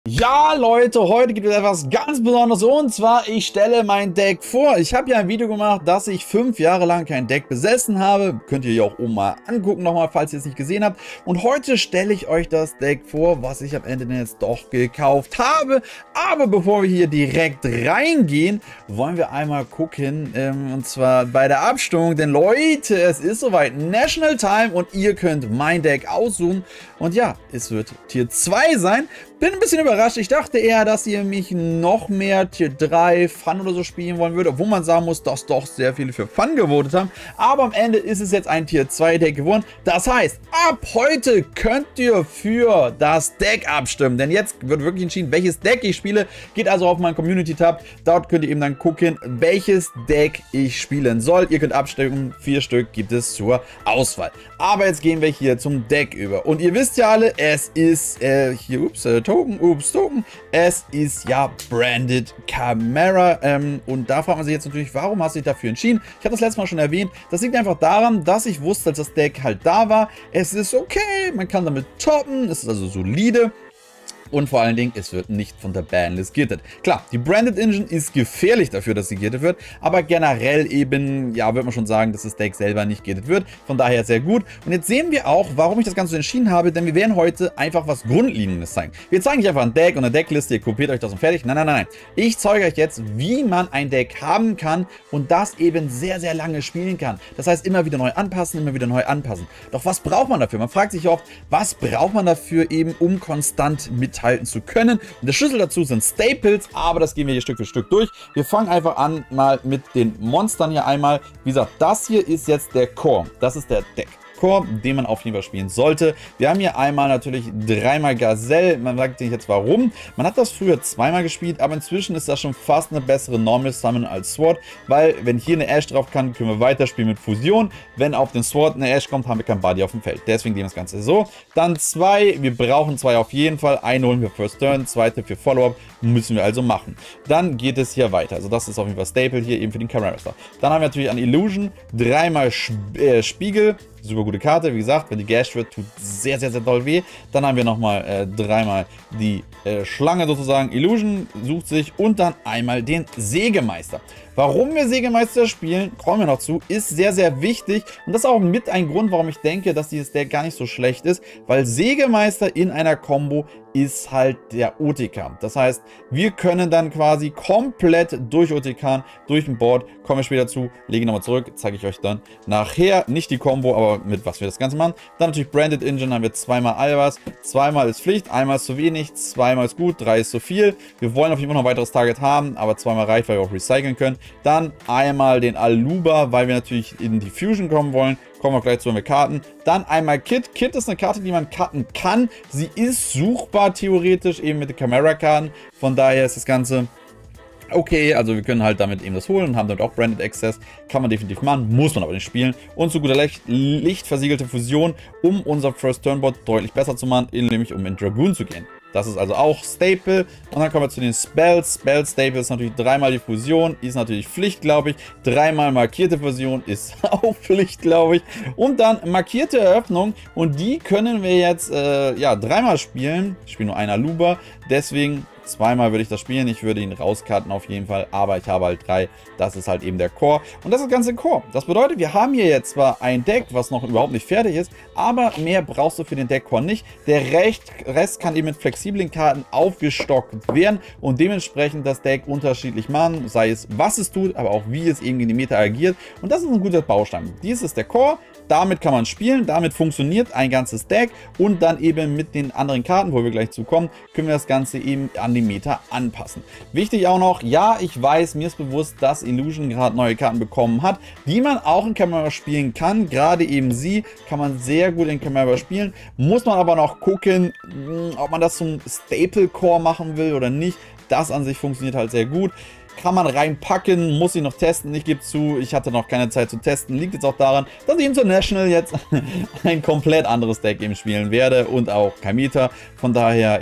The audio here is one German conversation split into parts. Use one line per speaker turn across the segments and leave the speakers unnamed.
Ja, Leute, heute gibt es etwas ganz Besonderes und zwar, ich stelle mein Deck vor. Ich habe ja ein Video gemacht, dass ich 5 Jahre lang kein Deck besessen habe. Könnt ihr hier auch oben mal angucken nochmal, falls ihr es nicht gesehen habt. Und heute stelle ich euch das Deck vor, was ich am Ende jetzt doch gekauft habe. Aber bevor wir hier direkt reingehen, wollen wir einmal gucken, und zwar bei der Abstimmung. Denn Leute, es ist soweit National Time und ihr könnt mein Deck aussuchen. Und ja, es wird Tier 2 sein. Bin ein bisschen überrascht. Ich dachte eher, dass ihr mich noch mehr Tier 3 Fun oder so spielen wollen würde, obwohl man sagen muss, dass doch sehr viele für Fun gewotet haben. Aber am Ende ist es jetzt ein Tier 2 Deck geworden. Das heißt, ab heute könnt ihr für das Deck abstimmen. Denn jetzt wird wirklich entschieden, welches Deck ich spiele. Geht also auf meinen Community-Tab. Dort könnt ihr eben dann gucken, welches Deck ich spielen soll. Ihr könnt abstimmen. 4 Stück gibt es zur Auswahl. Aber jetzt gehen wir hier zum Deck über. Und ihr wisst ja alle, es ist Token. Es ist ja Branded Chimera. Und da fragt man sich jetzt natürlich, warum hast du dich dafür entschieden? Ich habe das letzte Mal schon erwähnt. Das liegt einfach daran, dass ich wusste, als das Deck halt da war, es ist okay, man kann damit toppen, es ist also solide. Und vor allen Dingen, es wird nicht von der Banlist gittet. Klar, die Branded Engine ist gefährlich dafür, dass sie gittet wird. Aber generell eben, ja, wird man schon sagen, dass das Deck selber nicht gittet wird. Von daher sehr gut. Und jetzt sehen wir auch, warum ich das Ganze so entschieden habe. Denn wir werden heute einfach was Grundlegendes zeigen. Wir zeigen euch einfach ein Deck und eine Deckliste. Ihr kopiert euch das und fertig. Nein. Ich zeige euch jetzt, wie man ein Deck haben kann und das eben sehr, sehr lange spielen kann. Das heißt, immer wieder neu anpassen, immer wieder neu anpassen. Doch was braucht man dafür? Man fragt sich oft, was braucht man dafür eben, um konstant mithalten zu können. Und der Schlüssel dazu sind Staples, aber das gehen wir hier Stück für Stück durch. Wir fangen einfach an mal mit den Monstern hier einmal. Wie gesagt, das hier ist jetzt der Core. Das ist der Deck. Den man auf jeden Fall spielen sollte. Wir haben hier einmal natürlich dreimal Gazelle. Man sagt sich jetzt warum. Man hat das früher zweimal gespielt, aber inzwischen ist das schon fast eine bessere Normal Summon als Sword, weil wenn hier eine Ash drauf kann, können wir weiterspielen mit Fusion. Wenn auf den Sword eine Ash kommt, haben wir kein Body auf dem Feld. Deswegen gehen wir das Ganze so. Dann 2. Wir brauchen 2 auf jeden Fall. Eine holen wir First Turn, zweite für Follow-up. Müssen wir also machen. Dann geht es hier weiter. Also das ist auf jeden Fall Staple hier eben für den Chimera Star. Dann haben wir natürlich an Illusion dreimal Spiegel. Super gute Karte, wie gesagt, wenn die gashed wird, tut sehr, sehr, sehr doll weh. Dann haben wir nochmal dreimal die Schlange sozusagen, Illusion sucht sich und dann einmal den Sägemeister. Warum wir Sägemeister spielen, kommen wir noch zu, ist sehr, sehr wichtig und das ist auch mit ein Grund, warum ich denke, dass dieses Deck gar nicht so schlecht ist, weil Sägemeister in einer Combo ist halt der OTK. Das heißt, wir können dann quasi komplett durch OTK, durch ein Board, kommen wir später zu, lege nochmal zurück, zeige ich euch dann nachher, nicht die Combo, aber mit was wir das Ganze machen. Dann natürlich Branded Engine, haben wir zweimal Albers, zweimal ist Pflicht, einmal ist zu wenig, zweimal ist gut, 3 ist zu viel. Wir wollen auf jeden Fall noch ein weiteres Target haben, aber zweimal reicht, weil wir auch recyceln können. Dann einmal den Aluba, weil wir natürlich in die Fusion kommen wollen. Kommen wir gleich zu den Karten. Dann einmal Kit. Kit ist eine Karte, die man cutten kann. Sie ist suchbar theoretisch eben mit den Chimera-Karten. Von daher ist das Ganze okay. Also wir können halt damit eben das holen und haben damit auch Branded Access. Kann man definitiv machen, muss man aber nicht spielen. Und zu guter Letzt lichtversiegelte Fusion, um unser First Turnbot deutlich besser zu machen, nämlich um in Dragoon zu gehen. Das ist also auch Staple. Und dann kommen wir zu den Spells. Spell Staple ist natürlich dreimal die Fusion. Ist natürlich Pflicht, glaube ich. Dreimal markierte Fusion ist auch Pflicht, glaube ich. Und dann markierte Eröffnung. Und die können wir jetzt ja, dreimal spielen. Ich spiele nur einen Aluba. Deswegen zweimal würde ich das spielen. Ich würde ihn rauscutten auf jeden Fall. Aber ich habe halt 3. Das ist halt eben der Core. Und das ist das ganze Core. Das bedeutet, wir haben hier jetzt zwar ein Deck, was noch überhaupt nicht fertig ist. Aber mehr brauchst du für den Deck-Core nicht. Der Rest kann eben mit flexiblen Karten aufgestockt werden. Und dementsprechend das Deck unterschiedlich machen. Sei es, was es tut, aber auch wie es eben in die Meta agiert. Und das ist ein guter Baustein. Dies ist der Core. Damit kann man spielen, damit funktioniert ein ganzes Deck und dann eben mit den anderen Karten, wo wir gleich zu kommen, können wir das Ganze eben an die Meta anpassen. Wichtig auch noch, ja, ich weiß, mir ist bewusst, dass Illusion gerade neue Karten bekommen hat, die man auch in Chimera spielen kann. Gerade eben sie kann man sehr gut in Chimera spielen. Muss man aber noch gucken, ob man das zum Staple Core machen will oder nicht. Das an sich funktioniert halt sehr gut. Kann man reinpacken, muss ich noch testen. Ich gebe zu, ich hatte noch keine Zeit zu testen. Liegt jetzt auch daran, dass ich International jetzt ein komplett anderes Deck eben spielen werde und auch kein Meta. Von daher, ja,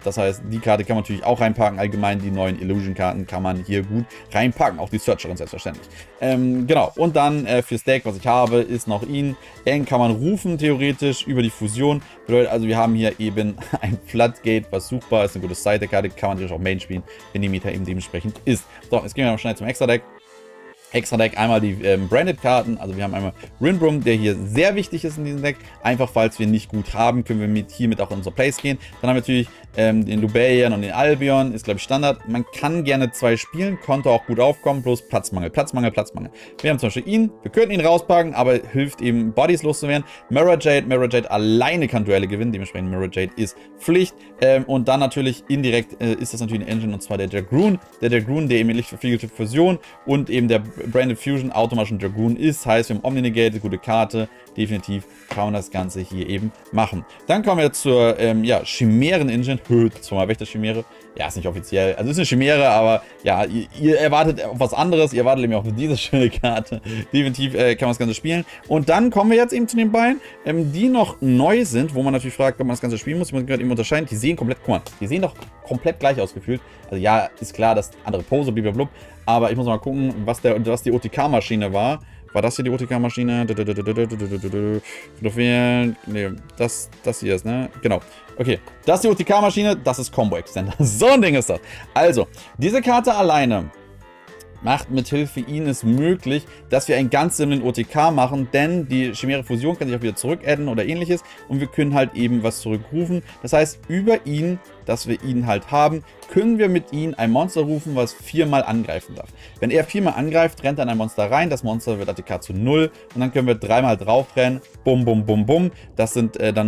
Das heißt, die Karte kann man natürlich auch reinpacken. Allgemein die neuen Illusion-Karten kann man hier gut reinpacken. Auch die Searcherin selbstverständlich. Genau. Und dann fürs Deck, was ich habe, ist noch ihn. Den kann man rufen, theoretisch, über die Fusion. Bedeutet also, wir haben hier eben ein Floodgate, was suchbar ist. Eine gute Side-Deck-Karte, kann man natürlich auch Main spielen, wenn die Meta eben dementsprechend ist. So, jetzt gehen wir noch schnell zum Extra-Deck. Extra-Deck einmal die Branded-Karten, also wir haben einmal Rinbrum, der hier sehr wichtig ist in diesem Deck, einfach falls wir nicht gut haben, können wir hiermit auch in unser Place gehen. Dann haben wir natürlich den Lubellian und den Albion, ist glaube ich Standard. Man kann gerne 2 spielen, konnte auch gut aufkommen, bloß Platzmangel. Wir haben zum Beispiel ihn, wir könnten ihn rauspacken, aber hilft eben Bodies loszuwerden. Mirror Jade alleine kann Duelle gewinnen, dementsprechend Mirror Jade ist Pflicht. Und dann natürlich indirekt ist das natürlich eine Engine, und zwar der Dragoon. Der Dragoon, der eben lichtverfliegelte Fusion und eben der Branded Fusion automatisch ein Dragoon ist. Heißt, wir haben Omni-Negate, gute Karte. Definitiv kann man das Ganze hier eben machen. Dann kommen wir zur Chimären-Engine. Zweimal Wächter-Chimäre. Ja, ist nicht offiziell. Also ist eine Chimäre, aber ja, ihr erwartet auf was anderes. Ihr erwartet nämlich auch diese schöne Karte. Definitiv kann man das Ganze spielen. Und dann kommen wir jetzt eben zu den beiden, die noch neu sind, wo man natürlich fragt, ob man das Ganze spielen muss. Ich muss gerade eben unterscheiden. Die sehen komplett, guck mal, die sehen doch komplett gleich aus gefühlt. Also ja, ist klar, dass andere Pose, blablabla. Aber ich muss mal gucken, was die OTK-Maschine war. War das hier die OTK-Maschine? Nee, das hier ist, ne? Genau. Okay, das ist die OTK-Maschine, das ist Combo-Extender. So ein Ding ist das. Also, diese Karte alleine macht mithilfe ihn es möglich, dass wir einen ganz simplen OTK machen, denn die Chimäre Fusion kann sich auch wieder zurückadden oder ähnliches und wir können halt eben was zurückrufen. Das heißt, über ihn, dass wir ihn halt haben, können wir mit ihm ein Monster rufen, was 4-mal angreifen darf. Wenn er 4-mal angreift, rennt dann ein Monster rein, das Monster wird ATK zu 0 und dann können wir 3-mal drauf rennen, bum, bum, bum, bum. Das sind dann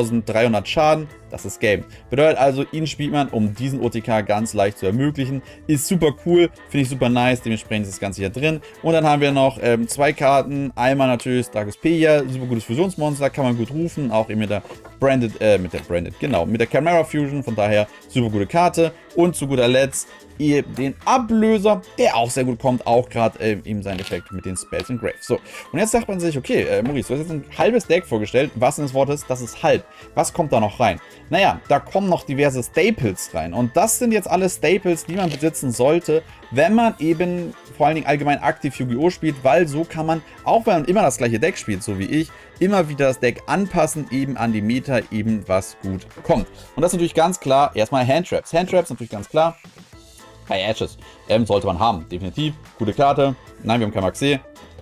9300 Schaden. Das ist Game. Bedeutet also, ihn spielt man, um diesen OTK ganz leicht zu ermöglichen. Ist super cool, finde ich super nice, dementsprechend ist das Ganze hier drin. Und dann haben wir noch 2 Karten. Einmal natürlich Dragospeia, super gutes Fusionsmonster, kann man gut rufen, auch eben mit der Branded, genau, mit der Chimera Fusion, von daher super gute Karte. Und zu guter Letzt den Ablöser, der auch sehr gut kommt, auch gerade eben sein Effekt mit den Spells und Graves. So, und jetzt sagt man sich, okay, Maurice, du hast jetzt ein halbes Deck vorgestellt, was denn das Wort ist, das ist halb. Was kommt da noch rein? Naja, da kommen noch diverse Staples rein und das sind jetzt alle Staples, die man besitzen sollte, wenn man eben vor allen Dingen allgemein aktiv Yu-Gi-Oh! Spielt, weil so kann man, auch wenn man immer das gleiche Deck spielt, so wie ich, immer wieder das Deck anpassen, eben an die Meta, eben was gut kommt. Und das ist natürlich ganz klar, erstmal Handtraps. Handtraps natürlich ganz klar. Bei Ashes sollte man haben, definitiv. Gute Karte. Nein, wir haben kein Maxé.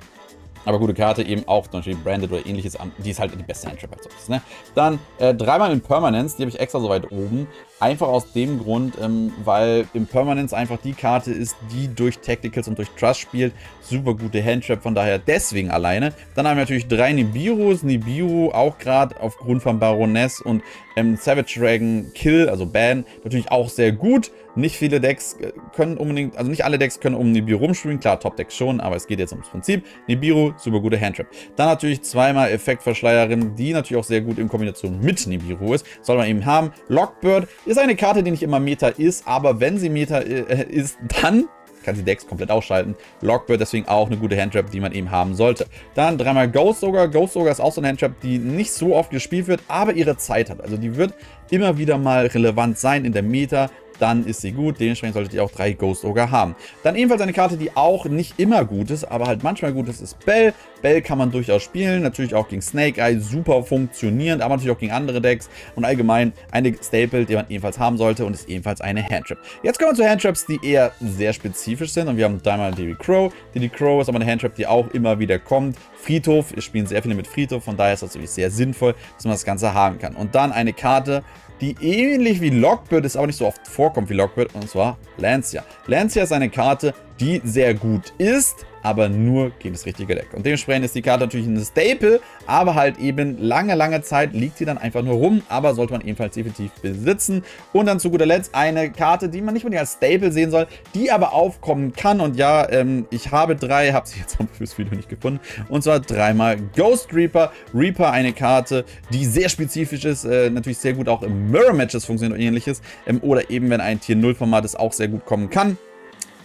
Aber gute Karte, eben auch zum Beispiel Branded oder ähnliches. Die ist halt die beste Handtrap als solches, ne? Dann 3-mal Impermanence, die habe ich extra so weit oben. Einfach aus dem Grund, weil Impermanence einfach die Karte ist, die durch Tacticals und durch Trust spielt. Super gute Handtrap, von daher deswegen alleine. Dann haben wir natürlich 3 Nibirus. Nibiru auch gerade aufgrund von Baroness und Savage Dragon Kill, also Ban, natürlich auch sehr gut. Nicht viele Decks können unbedingt, also nicht alle Decks können um Nibiru rumspielen. Klar, Top-Decks schon, aber es geht jetzt ums Prinzip. Nibiru, super gute Handtrap. Dann natürlich 2-mal Effektverschleierin, die natürlich auch sehr gut in Kombination mit Nibiru ist. Soll man eben haben. Lockbird ist eine Karte, die nicht immer Meta ist, aber wenn sie Meta ist, dann kann sie Decks komplett ausschalten. Lockbird deswegen auch eine gute Handtrap, die man eben haben sollte. Dann 3-mal Ghost Ogre. Ghost Ogre ist auch so eine Handtrap, die nicht so oft gespielt wird, aber ihre Zeit hat. Also die wird immer wieder mal relevant sein in der Meta. Dann ist sie gut, dementsprechend solltet ihr auch 3 Ghost Ogre haben. Dann ebenfalls eine Karte, die auch nicht immer gut ist, aber halt manchmal gut ist, ist Bell. Bell kann man durchaus spielen, natürlich auch gegen Snake Eye, super funktionierend, aber natürlich auch gegen andere Decks und allgemein eine Staple, die man ebenfalls haben sollte und ist ebenfalls eine Handtrap. Jetzt kommen wir zu Handtraps, die eher sehr spezifisch sind und wir haben einmal Diddy Crow. Diddy Crow ist aber eine Handtrap, die auch immer wieder kommt. Friedhof, wir spielen sehr viele mit Friedhof, von daher ist das natürlich sehr sinnvoll, dass man das Ganze haben kann. Und dann eine Karte, die ähnlich wie Lockbird ist, aber nicht so oft vorkommt wie Lockbird, und zwar Lancia. Lancia ist eine Karte, die sehr gut ist, aber nur gegen das richtige Deck. Und dementsprechend ist die Karte natürlich eine Staple, aber halt eben lange Zeit liegt sie dann einfach nur rum, aber sollte man ebenfalls definitiv besitzen. Und dann zu guter Letzt eine Karte, die man nicht unbedingt als Staple sehen soll, die aber aufkommen kann. Und ja, ich habe 3, habe sie jetzt fürs Video nicht gefunden. Und zwar 3-mal Ghost Reaper. Reaper, eine Karte, die sehr spezifisch ist, natürlich sehr gut auch im Mirror Matches funktioniert und ähnliches. Oder eben, wenn ein Tier 0 Format ist, auch sehr gut kommen kann.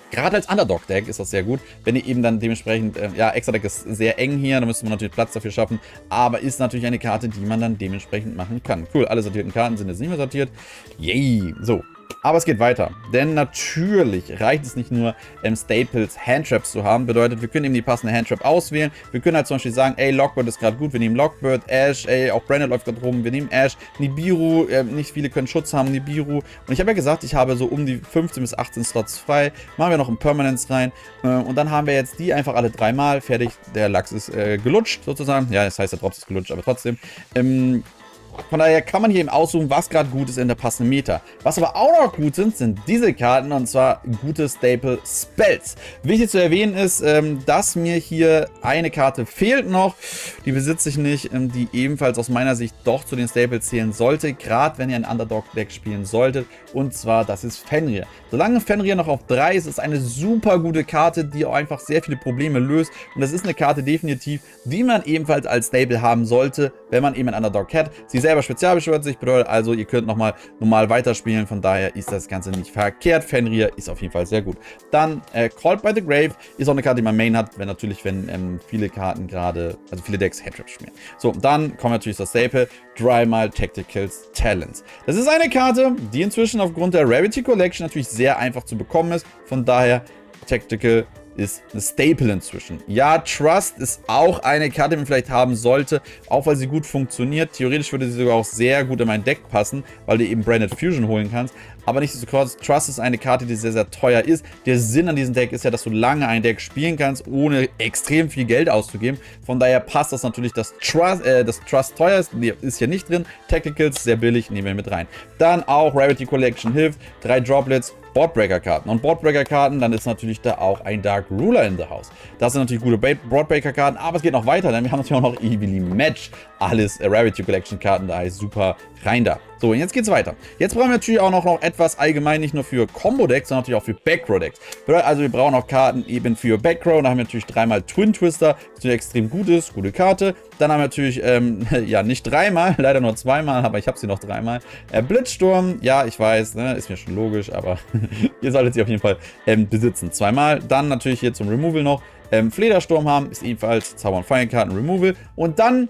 Gerade als Underdog-Deck ist das sehr gut, wenn ihr eben dann dementsprechend, ja, Extra-Deck ist sehr eng hier, da müsste man natürlich Platz dafür schaffen, aber ist natürlich eine Karte, die man dann dementsprechend machen kann. Cool, alle sortierten Karten sind jetzt nicht mehr sortiert. Yay! So. Aber es geht weiter, denn natürlich reicht es nicht nur, Staples Handtraps zu haben. Bedeutet, wir können eben die passende Handtrap auswählen. Wir können halt zum Beispiel sagen, ey, Lockbird ist gerade gut, wir nehmen Lockbird, Ash, ey, auch Brandon läuft gerade rum, wir nehmen Ash, Nibiru, nicht viele können Schutz haben, Nibiru. Und ich habe ja gesagt, ich habe so um die 15 bis 18 Slots frei. Machen wir noch ein Permanence rein und dann haben wir jetzt die einfach alle 3-mal fertig. Der Lachs ist gelutscht sozusagen. Ja, das heißt, der Drops ist gelutscht, aber trotzdem. Von daher kann man hier eben aussuchen, was gerade gut ist in der passenden Meta. Was aber auch noch gut sind, sind diese Karten, und zwar gute Staple Spells. Wichtig zu erwähnen ist, dass mir hier eine Karte fehlt noch. Die besitze ich nicht, die ebenfalls aus meiner Sicht doch zu den Staples zählen sollte, gerade wenn ihr ein Underdog-Deck spielen solltet. Und zwar, das ist Fenrir. Solange Fenrir noch auf 3 ist, ist eine super gute Karte, die auch einfach sehr viele Probleme löst. Und das ist eine Karte definitiv, die man ebenfalls als Staple haben sollte, wenn man eben ein Underdog hat. Sie selber spezialbeschwört sich, bedeutet also, ihr könnt nochmal normal weiterspielen. Von daher ist das Ganze nicht verkehrt. Fenrir ist auf jeden Fall sehr gut. Dann Called by the Grave ist auch eine Karte, die man Main hat, wenn viele Karten gerade, also viele Decks Handtraps spielen. So, dann kommt natürlich das Staple, 3-mal Tacticals Talents. Das ist eine Karte, die inzwischen aufgrund der Rarity Collection natürlich sehr einfach zu bekommen ist. Von daher, Tactical ist eine Staple inzwischen. Ja, Trust ist auch eine Karte, die man vielleicht haben sollte, auch weil sie gut funktioniert. Theoretisch würde sie sogar auch sehr gut in mein Deck passen, weil du eben Branded Fusion holen kannst. Aber nichtsdestotrotz, Trust ist eine Karte, die sehr, sehr teuer ist. Der Sinn an diesem Deck ist ja, dass du lange ein Deck spielen kannst, ohne extrem viel Geld auszugeben. Von daher passt das natürlich, dass Trust teuer ist. Nee, ist hier nicht drin. Tacticals, sehr billig, nehmen wir mit rein. Dann auch Rarity Collection hilft. 3 Droplets. Boardbreaker-Karten. Und Boardbreaker-Karten, dann ist natürlich da auch ein Dark Ruler in the House. Das sind natürlich gute Boardbreaker-Karten, aber es geht noch weiter, denn wir haben natürlich auch noch Evilly Match. Alles Rarity Collection-Karten, da ist super rein da. So, und jetzt geht's weiter. Jetzt brauchen wir natürlich auch noch etwas allgemein, nicht nur für Combo-Decks, sondern natürlich auch für Backrow-Decks. Also wir brauchen auch Karten eben für Backrow. Da haben wir natürlich 3-mal Twin Twister, das natürlich extrem gut ist, gute Karte. Dann haben wir natürlich, ja, nicht 3-mal, leider nur 2-mal, aber ich habe sie noch 3-mal. Blitzsturm, ja, ich weiß, ne, ist mir schon logisch, aber ihr solltet sie auf jeden Fall besitzen. 2-mal. Dann natürlich hier zum Removal noch Fledersturm haben, ist ebenfalls Zauber- und Feuerkarten Removal. Und dann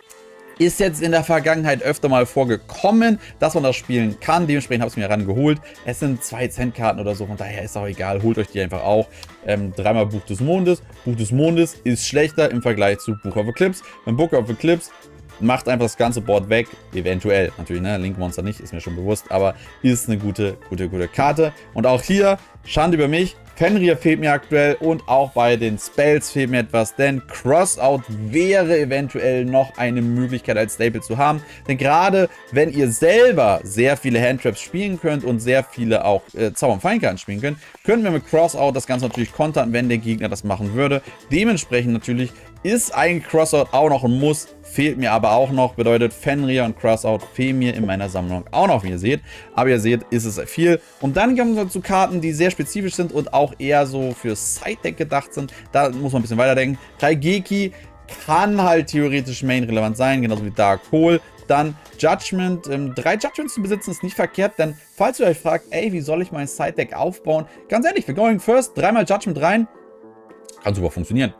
ist jetzt in der Vergangenheit öfter mal vorgekommen, dass man das spielen kann. Dementsprechend habe ich es mir rangeholt. Es sind 2-Cent-Karten oder so, von daher ist auch egal. Holt euch die einfach auch. 3-mal Buch des Mondes. Buch des Mondes ist schlechter im Vergleich zu Book of Eclipse. Beim Book of Eclipse macht einfach das ganze Board weg. Eventuell. Natürlich, ne? Link Monster nicht, ist mir schon bewusst. Aber ist eine gute Karte. Und auch hier, Schande über mich, Fenrir fehlt mir aktuell und auch bei den Spells fehlt mir etwas, denn Crossout wäre eventuell noch eine Möglichkeit als Staple zu haben. Denn gerade wenn ihr selber sehr viele Handtraps spielen könnt und sehr viele auch Zauber- und Feinkarten spielen könnt, können wir mit Crossout das Ganze natürlich kontern, wenn der Gegner das machen würde. Dementsprechend natürlich ist ein Crossout auch noch ein Muss, fehlt mir aber auch noch, bedeutet Fenrir und Crossout fehlen mir in meiner Sammlung auch noch, wie ihr seht. Aber ihr seht, ist es viel. Und dann kommen wir zu Karten, die sehr spezifisch sind und auch eher so für Side-Deck gedacht sind. Da muss man ein bisschen weiterdenken. Raigeki kann halt theoretisch main-relevant sein, genauso wie Dark Hole. Dann Judgment. 3 Judgments zu besitzen ist nicht verkehrt, denn falls ihr euch fragt, ey, wie soll ich mein Side-Deck aufbauen? Ganz ehrlich, wir going first, 3-mal Judgment rein. Kann super funktionieren.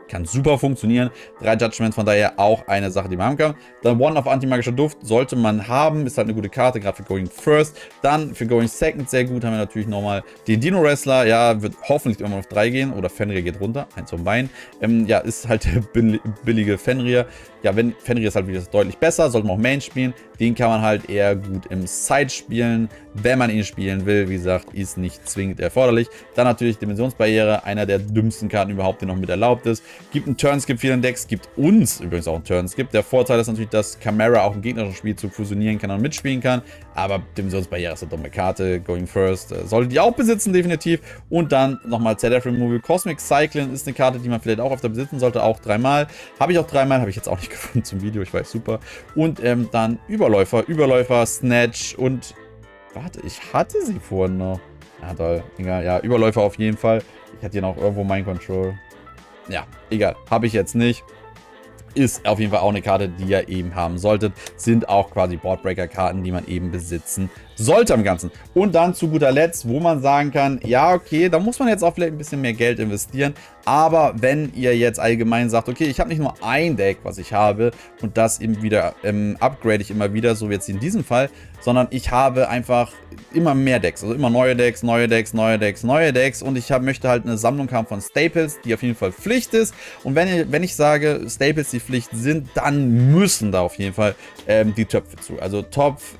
3 Judgments, von daher auch eine Sache, die man haben kann. Dann One of Antimagischer Duft sollte man haben. Ist halt eine gute Karte, gerade für Going First. Dann für Going Second sehr gut haben wir natürlich nochmal den Dino Wrestler. Ja, wird hoffentlich immer auf 3 gehen. Oder Fenrir geht runter. 1 vom Bein. Ja, ist halt der billige Fenrir. Ja, Fenrir ist halt wieder deutlich besser. Sollte man auch Main spielen. Den kann man halt eher gut im Side spielen, wenn man ihn spielen will. Wie gesagt, ist nicht zwingend erforderlich. Dann natürlich Dimensionsbarriere. Einer der dümmsten Karten überhaupt, die noch mit erlaubt ist. Gibt einen Turnskip vielen Decks, gibt uns übrigens auch einen Turnskip. Der Vorteil ist natürlich, dass Chimera auch im gegnerischen Spielzug fusionieren kann und mitspielen kann. Aber Dimensionsbarriere ist eine dumme Karte. Going First sollte die auch besitzen, definitiv. Und dann nochmal ZF Removal. Cosmic Cycling ist eine Karte, die man vielleicht auch öfter besitzen sollte. Auch 3-mal. Habe ich auch 3-mal, habe ich jetzt auch nicht gefunden zum Video. Ich weiß, super. Und dann Überläufer, Snatch und warte, ich hatte sie vorhin noch. Ja, toll. Egal, ja, Überläufer auf jeden Fall. Ich hatte hier noch irgendwo Mind Control. Ja, egal. Habe ich jetzt nicht. Ist auf jeden Fall auch eine Karte, die ihr eben haben solltet. Sind auch quasi Boardbreaker-Karten, die man eben besitzen sollte am Ganzen. Und dann zu guter Letzt, wo man sagen kann, ja, okay, da muss man jetzt auch vielleicht ein bisschen mehr Geld investieren. Aber wenn ihr jetzt allgemein sagt, okay, ich habe nicht nur ein Deck, was ich habe und das eben wieder upgrade ich immer wieder, so wie jetzt in diesem Fall, sondern ich habe einfach immer mehr Decks, also immer neue Decks, neue Decks, neue Decks, neue Decks und ich möchte halt eine Sammlung haben von Staples, die auf jeden Fall Pflicht ist. Und wenn ich sage, Staples die Pflicht sind, dann müssen da auf jeden Fall die Töpfe zu. Also Topf,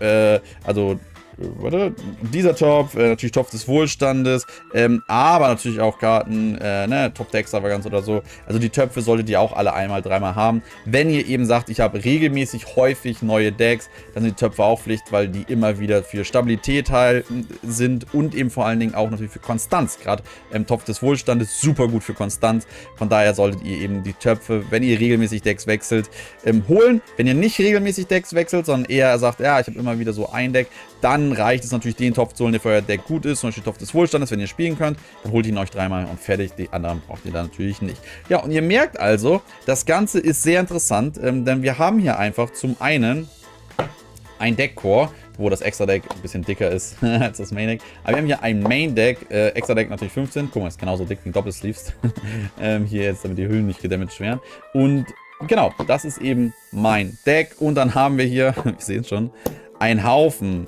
dieser Topf, natürlich Topf des Wohlstandes, aber natürlich auch Karten, Top der Extravaganz oder so. Also die Töpfe solltet ihr auch alle einmal, dreimal haben. Wenn ihr eben sagt, ich habe regelmäßig häufig neue Decks, dann sind die Töpfe auch Pflicht, weil die immer wieder für Stabilität sind und eben vor allen Dingen auch natürlich für Konstanz. Gerade Topf des Wohlstandes super gut für Konstanz. Von daher solltet ihr eben die Töpfe, wenn ihr regelmäßig Decks wechselt, holen. Wenn ihr nicht regelmäßig Decks wechselt, sondern eher sagt, ja, ich habe immer wieder so ein Deck, dann reicht es natürlich, den Topf zu holen, der für euer Deck gut ist. Zum Beispiel Topf des Wohlstandes, wenn ihr spielen könnt. Dann holt ihn euch dreimal und fertig. Die anderen braucht ihr dann natürlich nicht. Ja, und ihr merkt also, das Ganze ist sehr interessant, denn wir haben hier einfach zum einen ein Deck-Core, wo das Extra-Deck ein bisschen dicker ist als das Main-Deck. Aber wir haben hier ein Main-Deck, Extra-Deck natürlich 15. Guck mal, ist genauso dick wie ein Doppelsleeves. Hier jetzt, damit die Hüllen nicht gedamaged werden. Und genau, das ist eben mein Deck. Und dann haben wir hier, wir sehen es schon, ein Haufen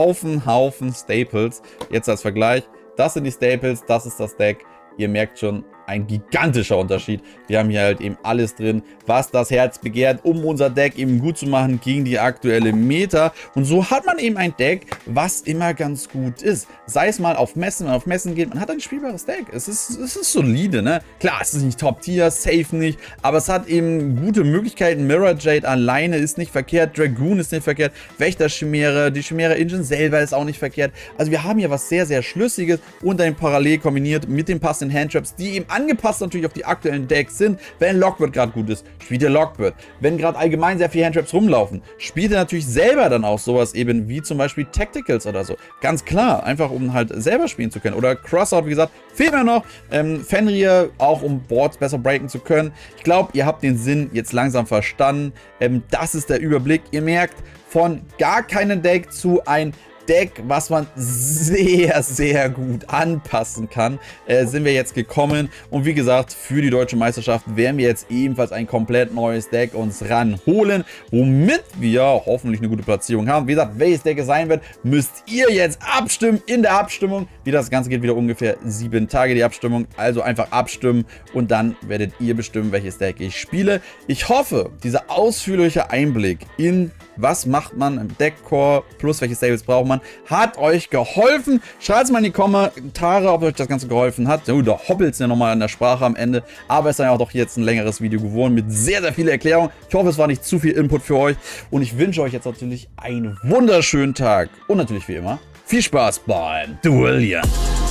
Staples. Jetzt als Vergleich, das sind die Staples, das ist das Deck. Ihr merkt schon, ein gigantischer Unterschied. Wir haben hier halt eben alles drin, was das Herz begehrt, um unser Deck eben gut zu machen gegen die aktuelle Meta. Und so hat man eben ein Deck, was immer ganz gut ist. Sei es mal auf Messen, wenn man auf Messen geht, man hat ein spielbares Deck. Es ist solide, ne? Klar, es ist nicht Top-Tier, safe nicht, aber es hat eben gute Möglichkeiten. Mirror Jade alleine ist nicht verkehrt, Dragoon ist nicht verkehrt, Wächter-Chimäre, die Chimäre-Engine selber ist auch nicht verkehrt. Also wir haben hier was sehr, sehr Schlüssiges und dann parallel kombiniert mit den passenden Handtraps, die eben angepasst natürlich auf die aktuellen Decks sind. Wenn Lockbird gerade gut ist, spielt ihr Lockbird. Wenn gerade allgemein sehr viele Handtraps rumlaufen, spielt ihr natürlich selber dann auch sowas eben wie zum Beispiel Tacticals oder so. Ganz klar, einfach um halt selber spielen zu können. Oder Crossout, wie gesagt, fehlt mir noch. Fenrir, auch um Boards besser breaken zu können. Ich glaube, ihr habt den Sinn jetzt langsam verstanden. Das ist der Überblick. Ihr merkt, von gar keinem Deck zu ein Deck, was man sehr, sehr gut anpassen kann, sind wir jetzt gekommen. Und wie gesagt, für die Deutsche Meisterschaft werden wir jetzt ebenfalls ein komplett neues Deck uns ranholen, womit wir hoffentlich eine gute Platzierung haben. Wie gesagt, welches Deck es sein wird, müsst ihr jetzt abstimmen in der Abstimmung. Wie das Ganze geht, wieder ungefähr 7 Tage die Abstimmung. Also einfach abstimmen und dann werdet ihr bestimmen, welches Deck ich spiele. Ich hoffe, dieser ausführliche Einblick in was macht man im Deckcore plus welche Stables braucht man, hat euch geholfen. Schreibt es mal in die Kommentare, ob euch das Ganze geholfen hat. Da hoppelt es ja nochmal in der Sprache am Ende. Aber es ist ja auch doch jetzt ein längeres Video geworden mit sehr, sehr vielen Erklärungen. Ich hoffe, es war nicht zu viel Input für euch. Und ich wünsche euch jetzt natürlich einen wunderschönen Tag. Und natürlich wie immer, viel Spaß beim Duellieren.